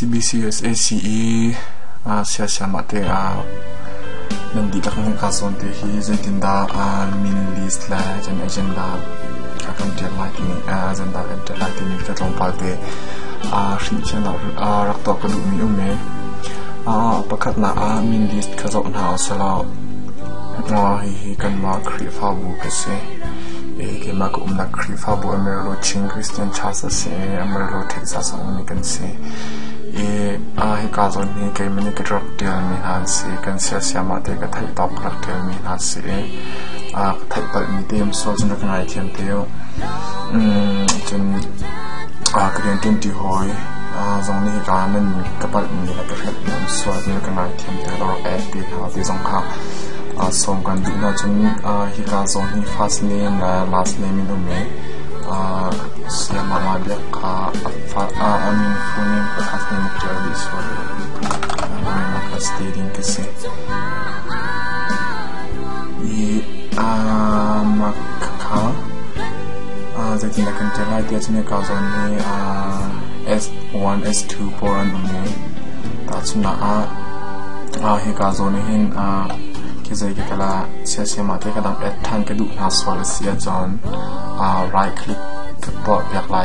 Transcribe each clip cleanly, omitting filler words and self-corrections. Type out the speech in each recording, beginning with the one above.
CBCS ACE เสียมาเตนันดีลักษณะการสอนเตฮีจะตินดามินลิสต์และจันเอเจนดาการเตรียมไลน์ที่นี่จันดาการเตรียมไลน์ที่นี่จะลงไปเตสิ่งเช่นเรารักต่อกันดูมีอุ้มเมประกาศน่ามินลิสต์เขาจะหาสลาวฮีกันมาครีฟาบูกันเสียเกมาก็นักครีฟาบูอเมริโลชิงคริสเตียนชาร์ลส์เสียอเมริโลเท็กซัสนี่กันเสียฮิกาโซนี่เกมันนี่ก็รักเดียวมีฮันเสียกันเสียมาเตก็ไทยตอกรักเดียวมีฮันเสียไทยปัดมีเดียมโซจนรักนายเทียมเดียวจนกระเด็นเต็มที่หอยตรงนี้การนั้นกับปัดมีแล้วก็เห็นมันโซจนรักนายเทียมเดียวเราแอบดีเขาที่ตรงเขาส่งกันดูนะจนฮิกาโซนี่ first name และ last name มีตรงนี้เสียมาลาเบียค่ะfull name กับ last name เจอดีสุดไม่มาคัสตีดิ้งกันสิมาค่ะจะกินกันจะไล่เดียวจะเนี่ยกาโซนี่S1 S2 โปรอันตรงนี้แต่ฉันฮิกาโซนี่เห็นคิดจะกินกันละเสียมาเตะกระดังแอดทันกระดูกน่าสวรรค์เสียจนright click กับปอดอยากไล่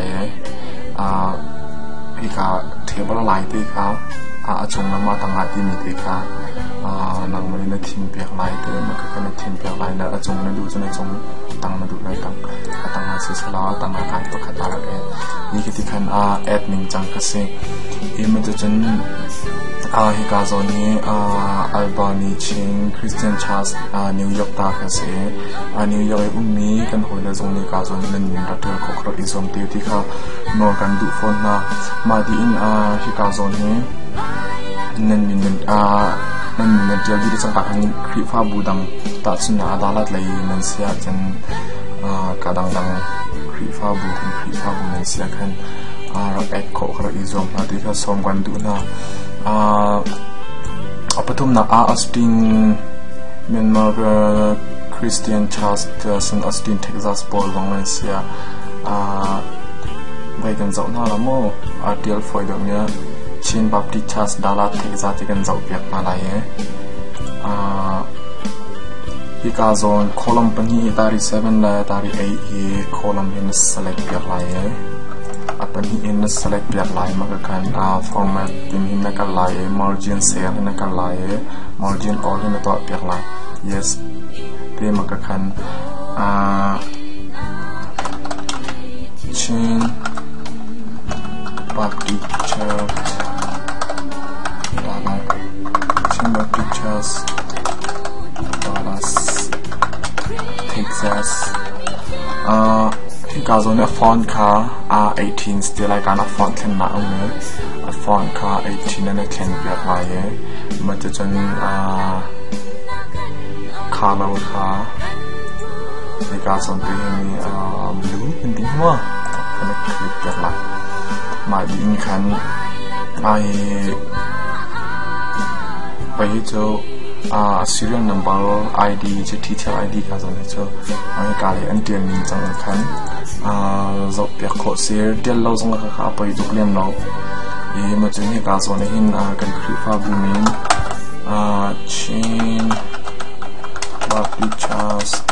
ฮิกาเทเบิลไลน์ตีค่ะจงนำมาตั้งหลายที่มีตีค่ะนังมันในทีมเปียกไลน์ตีมันก็เป็นในทีมเปียกไลน์นะจงนั้นดูจนจงตั้งมาดูในตั้งงานสื่อสารตั้งงานการประกาศอะไรนี่คือที่คันแอดมินจังก็สิมันจะจนฮิกาโซนี่อัลบานีชิงคริสเตียนชาร์ลส์นิวยอร์กตาก็สินิวยอร์กอุ้มมีกันหัวเลยตรงนี้กาโซนี่นั่นมีรัฐเดียวของเราอิสมตีที่เขาโนกันดูฟอนนะมาดีอินฮิกาโซนี่นั่นมีนั่นเดียวที่จะการคริฟ้าบูดังตัดสินอาดาลัดเลยนั่นเสียจนกระดังคริฟ้าบูนั่นเสียกันเราแอดโคเราอิสมมาที่เขาส่งกันดูนะปฐมนักออสตินเมียนมาคริสเตียนชาร์ลส์สันออสตินเท็กซัสบอลวังเลเซียไปกันเจ้าหน้าละโมเดียลฟอยด์เนี่ยชินบัพติชาร์ลส์ดัลลัสเท็กซัสที่กันเจ้าเปียกอะไรฮิกาโซนโคลัมปันฮีตารี7และตารี8โคลัมฮินสเล็กเปียกอะไรปันฮีอินสเล็กเปียกลายมากกันฟอร์แมตทีมหินนักลายมาร์จินเซลนักลายมาร์จินออลหินตัวเปียกลาย yes ทีมมากกันชินบัพติชาร์บัพติชาร์ดัลลัสเท็กซัสที่กาโซเนี่ยฟอนต์ค่ะ18สเตลายการฟอนต์แค่หนาเนี่ยฟอนต์ค่ะ18นั่นแค่เปียกลายมันจะจนคาร์ลค่ะที่กาโซนที่มีบลูเป็นดิ้งว่าคนคลิปเปียกลายมาดีนคันไปเจอserial number ID จะ detail ID กาโซเนี่ยเจอไอ้การเลยอันเดียวนี้จังคันจบเปียกโคเสียเดียวเราจงราคาไปทุกเรื่องเรามาจนให้กาโซเนี่ยเห็นกันคลิปบูมินชินบัพติชาร์ลส์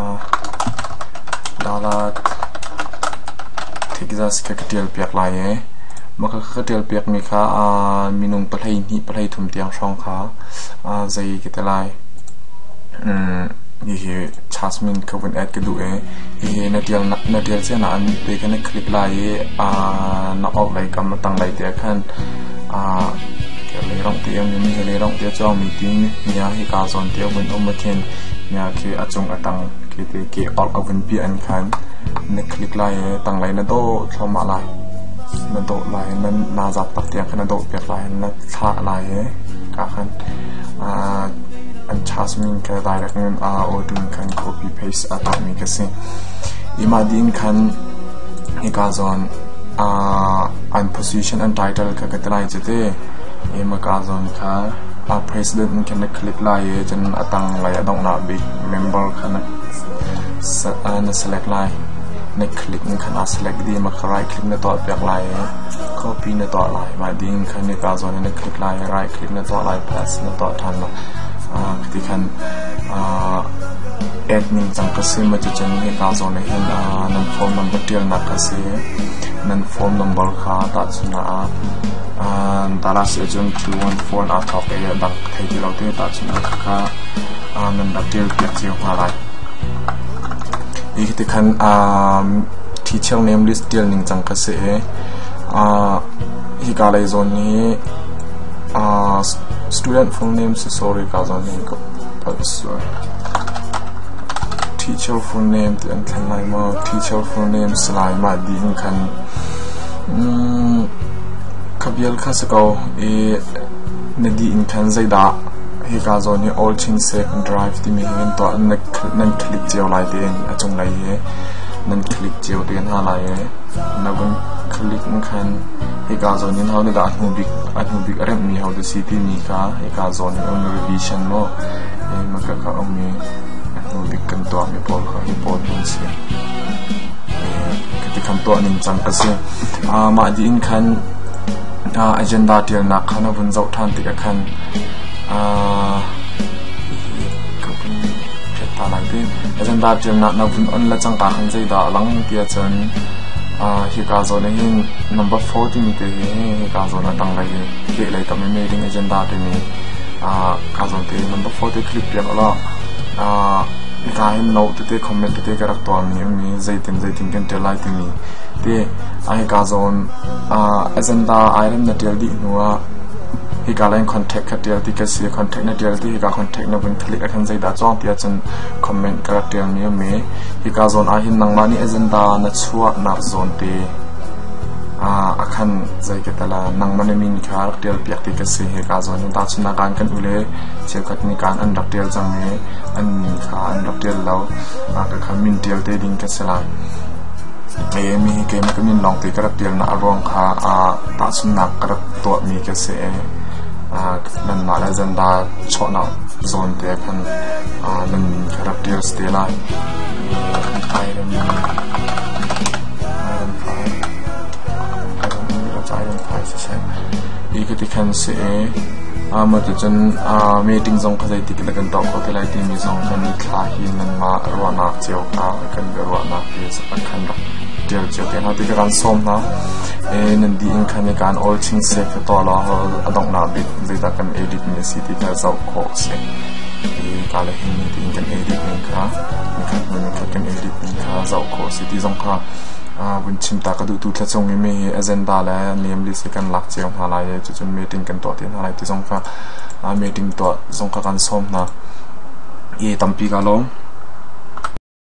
ดัลลัสเท็กซัสก็เดียวเปียกลายมันก็เดียวเปียกมีค่ามีนุ่งปลายนี่ปลายทุ่มเตียงช่องขาใจกิตลายนี่คือชาสมินเขาเป็นแอดกันดูนี่นาเดียลเสียนะอันเด็กนั้นคลิกไลนักออกไลกำมาตั้งไลเดียขันเกี่ยวกับร้องเตียงนี่เรื่องร้องเตียจอมีติ้งเนี่ยให้การสอนเตียเป็นอมเทนเนี่ยคืออาจงอาตังคือเกี่ยวออกเอาเป็นปีอันขันนักคลิกไลตั้งไลนั่นโตเข้ามาไลนั่นโตไลนั่นนาจับตักเตียงขันนั่นโตเปียกไลนั่นท่าไลกาขันอันชาสมินก็ได้แล้วกันโอดุนคัน copy paste ต่อมีก็สิมาดินคันฮิกาโซนอัน position อัน title ก็กระไรจะได้มากาโซนค่ะpresident มันแค่คลิกไล่จนตั้งไล่ต้องนับ big member ค่ะนะselect ไล่ในคลิกนี่คันselect ดีมาไรคลิกในตัวเปียกลาย copy ในตัวลายมาดิ้งคันในการส่วนในคลิกลายไรคลิกในตัวลาย paste ในตัวทันละที่คันadd นี่จังกษีมาจะจังในการส่วนในเห็นนั่น form number เดียวนักกษีนั่น form number ค่ะตัดสุนาตลาดเสียจน214อาท็อปเอดักไทยที่เราเตะตัดสุนาค่ะนั่นดักเดียวเปียกเจียวมาลายอีกที่คันteacher name list เดียวหนึ่งจังกษีที่การเลยโซนนี้student full name sorry การโซนนี้ก็teacher full name ที่อันคันไลน์มา teacher full name สไลด์มาดีอันคันขบวนข้าศึกเอาในดีอันคันใจด่าที่การโซนนี้ all change save and drive ที่มีเห็นตัวนั่นคลิกเจียวไลน์เดียนจงไลน์นั่นคลิกเจียวเดียนหาไลน์นับคลิกอันคันที่การโซนนี้เขาเนี่ยอันหูบิกอะไรมีเขาดูซีทีมีค่ะที่การโซนนี้เอา revision โน่มันก็เขาเอามีบิกันตัวมีพอลเขามีพอลเห็นเสียที่คำตัวหนึ่งจังก็เสียมาดีอินคันagenda เดียวนักขันวันเจ้าท่านติดคันก็เป็นเหตุการณ์ที่ agenda เดียวนักนับวันอันละจังการขันใจด่าหลังเดียจนที่การโซนนี้ number 4ที่มีตัวที่การโซนนั้นตั้งไว้เกี่ยวอะไรกับไม่มี agenda ที่มีการโซนที่ number 4ที่คลิปเดียวแล้วการเห็นโน้ตที่คอมเมนต์ที่กระตุ้นมีใจติงกันเท่าไรที่มีที่การโซนagenda ไอเรื่องนั่นเดียวดีนัวที่การเล่น contact กันเดียวที่ก็เสีย contact นั่นเดียวที่การ contact นั่นเป็นคลิกกันใจด่าจ้องที่จะคอมเมนต์กระตุ้นมีที่การโซนเห็นนังมานี่ agenda นั่นชัวนักโซนที่อาคันใจกันแต่ละนังมันมีนิคาร์เดียลเปียกที่ก็เสียการโซนตัดสุนัขกันอุเล่เชื่อกันมีการอันดับเดียลจังมีอันมีค่าอันดับเดียลแล้วก็คำมินเดียลเตดิ้งก็เสร็จมีเกมก็มีลองตีกระเดียลนะรวมค่าตัดสุนัขกระตัวมีก็เสียนั่นมาแล้วจันดาชอบนะโซนเดียกันนั่นมีกระเดียลสเตล่าไอรอนอีกที่คันเสียมาจนมีดิ้งซงเขาใจติดกันต่อเขาที่ไรที่มีซงคันนี้คลาหินนั่นมารวนาเจียวกันรวนาเพียสักคันรักเจียวเดี๋ยวที่การส้มนะนั่นดีอินคันในการ all change save ต่อแล้วต้องนาบิดจะได้กัน edit มีสิที่จะเข้าโค้ดเสียการเล่นนี่ดิ้งกัน edit นี่ค่ะมีกัน edit นี่ค่ะเข้าโค้ดสิที่ซงค่ะวันชิมตากระดูดูที่จงมี agenda และ name list กันหลักเจียวหาอะไรจน meeting กันตัวที่หาอะไรที่จงค่ะmeeting ตัวจงกันส้มนะตั้มปีกันลง